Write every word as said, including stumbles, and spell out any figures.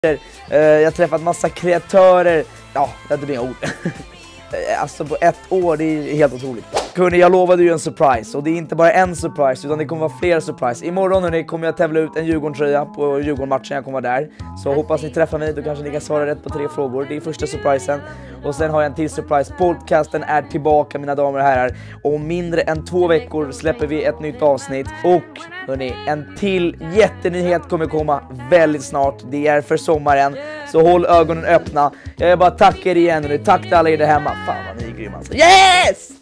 Uh, jag har träffat massa kreatörer. Ja, det är inga ord. Alltså på ett år, det är helt otroligt. Hörrni, jag lovade ju en surprise. Och det är inte bara en surprise, utan det kommer vara fler surprise. Imorgon hörni, kommer jag tävla ut en Djurgården-tröja på Djurgården-matchen. Jag kommer vara där. Så hoppas ni träffar mig, då kanske ni kan svara rätt på tre frågor. Det är första surprisen. Och sen har jag en till surprise. Podcasten är tillbaka, mina damer och herrar. Och om mindre än två veckor släpper vi ett nytt avsnitt. Och hörni, en till jättenyhet kommer komma väldigt snart. Det är för sommaren. Så håll ögonen öppna. Jag vill bara tacka er igen. Och tack till alla er där hemma. Fan vad ni är grymma alltså. Yes!